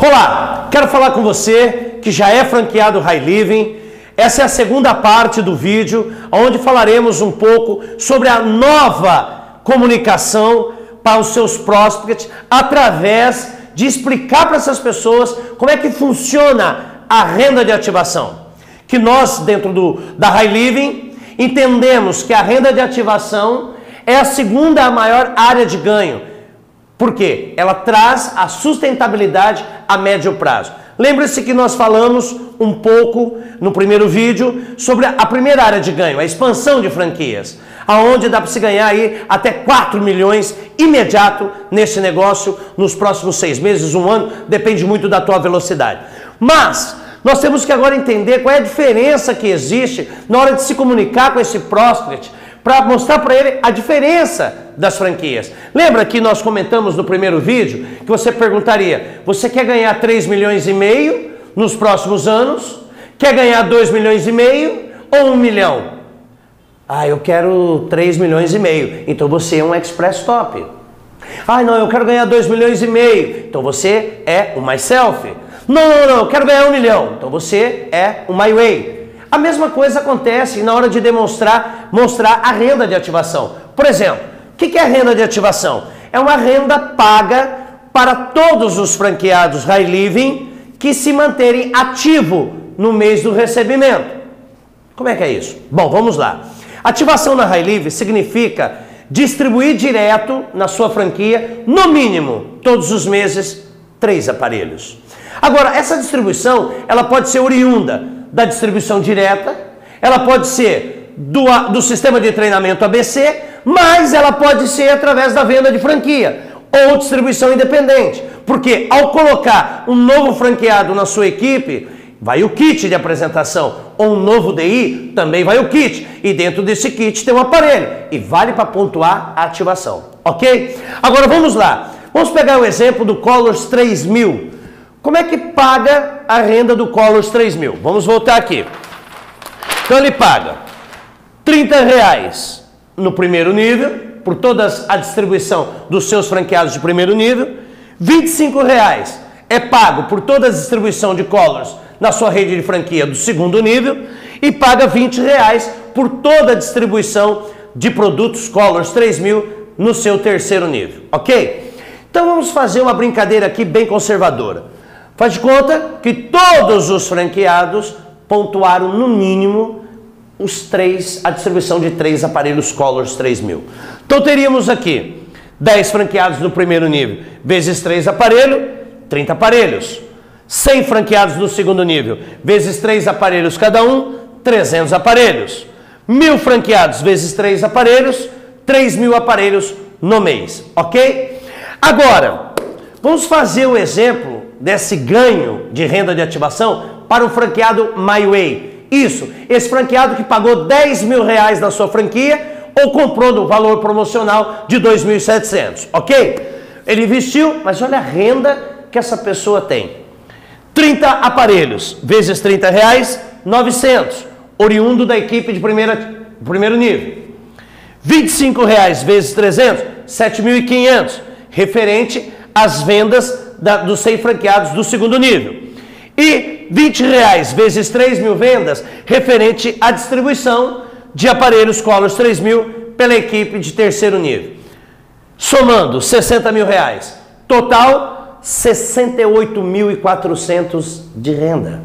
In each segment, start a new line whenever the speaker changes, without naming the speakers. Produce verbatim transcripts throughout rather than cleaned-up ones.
Olá, quero falar com você que já é franqueado High Living. Essa é a segunda parte do vídeo, onde falaremos um pouco sobre a nova comunicação para os seus prospects, através de explicar para essas pessoas como é que funciona a renda de ativação. Que nós, dentro do, da High Living, entendemos que a renda de ativação é a segunda maior área de ganho. Por quê? Ela traz a sustentabilidade a médio prazo. Lembre-se que nós falamos um pouco no primeiro vídeo sobre a primeira área de ganho, a expansão de franquias, aonde dá para se ganhar aí até quatro milhões imediato nesse negócio nos próximos seis meses, um ano, depende muito da tua velocidade. Mas nós temos que agora entender qual é a diferença que existe na hora de se comunicar com esse prospect, para mostrar para ele a diferença das franquias. Lembra que nós comentamos no primeiro vídeo que você perguntaria: você quer ganhar três milhões e meio nos próximos anos? Quer ganhar dois milhões e meio ou um milhão? Ah, eu quero três milhões e meio. Então você é um Express Top. Ah, não, eu quero ganhar dois milhões e meio. Então você é um Myself. Não, não, não, eu quero ganhar um milhão. Então você é um My Way. A mesma coisa acontece na hora de demonstrar, mostrar a renda de ativação. Por exemplo, o que é a renda de ativação? É uma renda paga para todos os franqueados High Living que se manterem ativo no mês do recebimento. Como é que é isso? Bom, vamos lá. Ativação na High Living significa distribuir direto na sua franquia, no mínimo, todos os meses, três aparelhos. Agora, essa distribuição, ela pode ser oriunda da distribuição direta, ela pode ser do, do sistema de treinamento A B C, mas ela pode ser através da venda de franquia ou distribuição independente, porque ao colocar um novo franqueado na sua equipe, vai o kit de apresentação, ou um novo D I, também vai o kit, e dentro desse kit tem um aparelho, e vale para pontuar a ativação, ok? Agora vamos lá, vamos pegar o exemplo do Colors três mil. Como é que paga a renda do Colors três mil? Vamos voltar aqui. Então ele paga trinta reais no primeiro nível, por toda a distribuição dos seus franqueados de primeiro nível. vinte e cinco reais é pago por toda a distribuição de Colors na sua rede de franquia do segundo nível. E paga vinte reais por toda a distribuição de produtos Colors três mil no seu terceiro nível, ok? Então vamos fazer uma brincadeira aqui bem conservadora. Faz de conta que todos os franqueados pontuaram no mínimo os três, a distribuição de três aparelhos Colors três mil. Então teríamos aqui dez franqueados no primeiro nível, vezes três aparelhos, trinta aparelhos. cem franqueados no segundo nível, vezes três aparelhos cada um, trezentos aparelhos. mil franqueados vezes três aparelhos, três mil aparelhos no mês, ok? Agora, vamos fazer o exemplo desse ganho de renda de ativação para um franqueado My Way. Isso, esse franqueado que pagou dez mil reais na sua franquia ou comprou no valor promocional de dois mil e setecentos, ok? Ele investiu, mas olha a renda que essa pessoa tem. trinta aparelhos vezes trinta reais, novecentos, oriundo da equipe de primeira, primeiro nível. vinte e cinco reais vezes trezentos, sete mil e quinhentos, referente às vendas Da, dos cem franqueados do segundo nível. E vinte reais vezes três mil vendas, referente à distribuição de aparelhos Colors três mil pela equipe de terceiro nível. Somando sessenta mil reais. Total, sessenta e oito mil e quatrocentos de renda.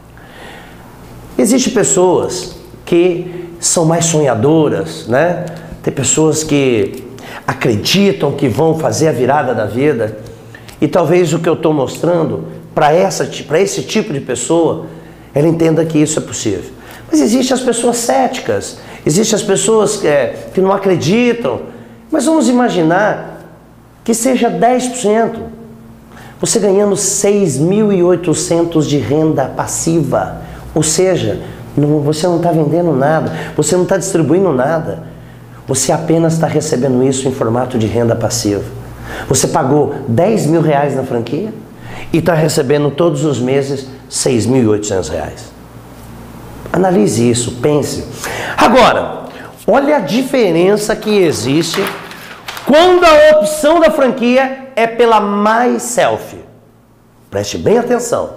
Existem pessoas que são mais sonhadoras, né? Tem pessoas que acreditam que vão fazer a virada da vida. E talvez o que eu estou mostrando para essa, para esse tipo de pessoa, ela entenda que isso é possível. Mas existem as pessoas céticas, existem as pessoas que, é, que não acreditam. Mas vamos imaginar que seja dez por cento. Você ganhando seis mil e oitocentos de renda passiva. Ou seja, não, você não está vendendo nada, você não está distribuindo nada. Você apenas está recebendo isso em formato de renda passiva. Você pagou dez mil reais na franquia e está recebendo todos os meses seis mil e oitocentos reais. Analise isso, pense. Agora, olha a diferença que existe quando a opção da franquia é pela Myself. Preste bem atenção.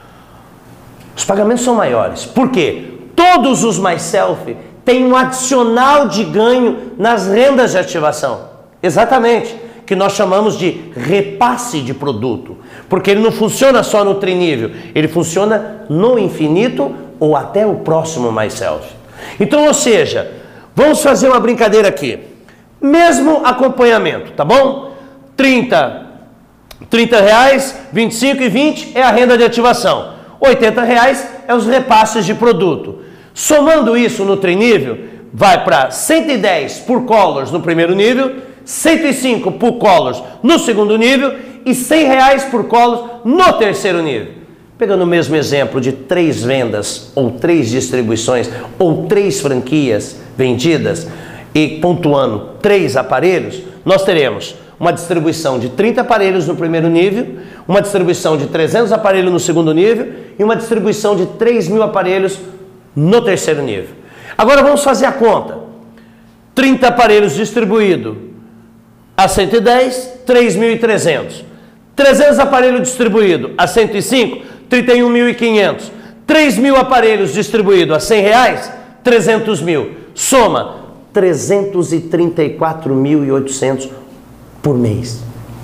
Os pagamentos são maiores. Por quê? Todos os MySelf têm um adicional de ganho nas rendas de ativação. Exatamente. Que nós chamamos de repasse de produto. Porque ele não funciona só no trinível. Ele funciona no infinito ou até o próximo MySelf. Então, ou seja, vamos fazer uma brincadeira aqui. Mesmo acompanhamento, tá bom? trinta, trinta reais, vinte e cinco e vinte é a renda de ativação. oitenta reais é os repasses de produto. Somando isso no trinível, vai para cento e dez por Colors no primeiro nível, cento e cinco por Colors no segundo nível e cem reais por Colors no terceiro nível. Pegando o mesmo exemplo de três vendas ou três distribuições ou três franquias vendidas e pontuando três aparelhos, nós teremos uma distribuição de trinta aparelhos no primeiro nível, uma distribuição de trezentos aparelhos no segundo nível e uma distribuição de três mil aparelhos no terceiro nível. Agora vamos fazer a conta. trinta aparelhos distribuídos a cento e dez, três mil e trezentos. trezentos aparelhos distribuídos a cento e cinco, trinta e um mil e quinhentos. três mil aparelhos distribuídos a cem reais, trezentos mil. Soma trezentos e trinta e quatro mil e oitocentos por mês.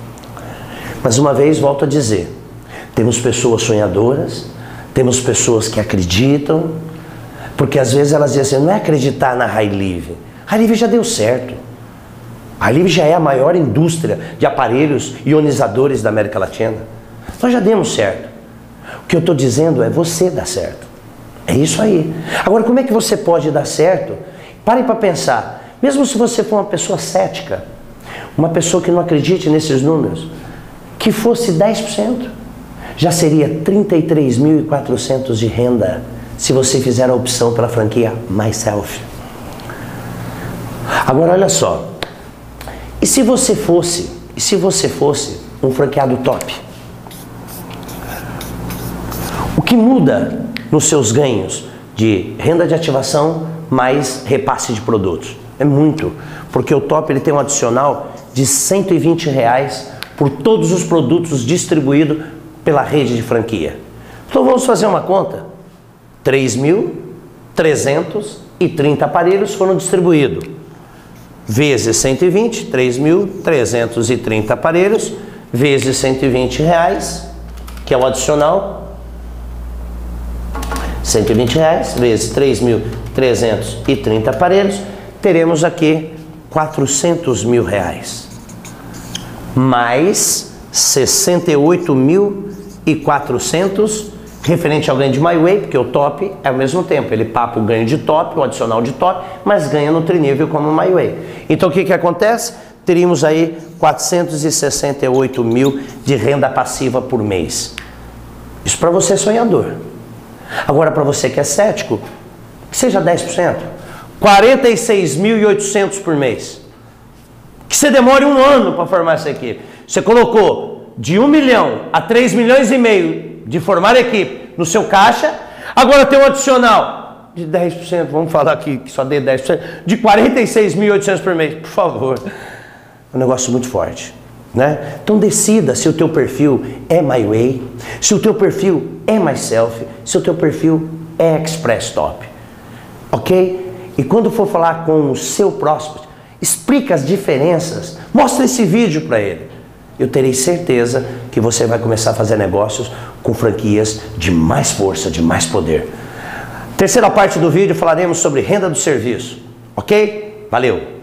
Mas uma vez, volto a dizer, temos pessoas sonhadoras, temos pessoas que acreditam, porque às vezes elas dizem assim, não é acreditar na HiLive. HiLive já deu certo. A HiLive já é a maior indústria de aparelhos ionizadores da América Latina. Nós já demos certo. O que eu estou dizendo é você dar certo. É isso aí. Agora, como é que você pode dar certo? Pare para pensar. Mesmo se você for uma pessoa cética, uma pessoa que não acredite nesses números, que fosse dez por cento, já seria trinta e três mil e quatrocentos de renda se você fizer a opção pela franquia MySelf. Agora olha só, e se você fosse, e se você fosse um franqueado top? O que muda nos seus ganhos de renda de ativação mais repasse de produtos? É muito, porque o top ele tem um adicional de cento e vinte reais por todos os produtos distribuídos pela rede de franquia. Então vamos fazer uma conta. três mil trezentos e trinta aparelhos foram distribuídos. Vezes cento e vinte, três mil trezentos e trinta aparelhos, vezes cento e vinte reais, que é o adicional. cento e vinte reais, vezes três mil trezentos e trinta aparelhos, teremos aqui quatrocentos mil reais. Mais sessenta e oito mil e quatrocentos referente ao ganho de MyWay, porque o top é ao mesmo tempo, ele papa o ganho de top, o adicional de top, mas ganha no trinível como MyWay. Então o que que acontece? Teríamos aí quatrocentos e sessenta e oito mil de renda passiva por mês. Isso para você é sonhador. Agora para você que é cético, que seja dez por cento, quarenta e seis mil e oitocentos por mês. Que você demore um ano para formar essa equipe. Você colocou de um milhão a três milhões e meio de formar equipe no seu caixa, agora tem um adicional de dez por cento, vamos falar aqui que só dê dez por cento, de quarenta e seis mil e oitocentos por mês, por favor. É um negócio muito forte, né? Então decida se o teu perfil é MyWay, se o teu perfil é MySelf, se o teu perfil é Express Top, ok? E quando for falar com o seu prospect, explica as diferenças, mostra esse vídeo para ele. Eu terei certeza que você vai começar a fazer negócios com franquias de mais força, de mais poder. Terceira parte do vídeo falaremos sobre renda do serviço, ok? Valeu!